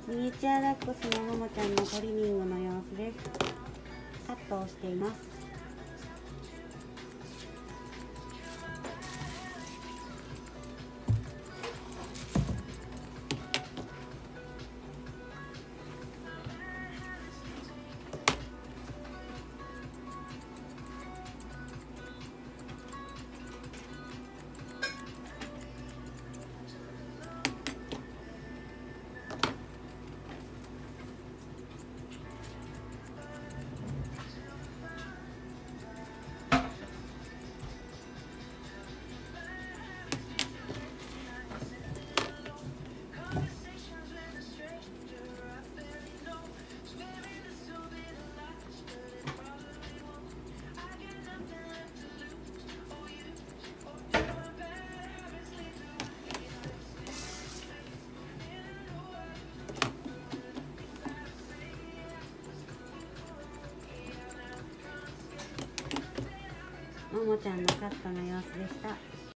ミニチュアダックスのももちゃんのトリミングの様子です。カットをしています。ももちゃんのカットの様子でした。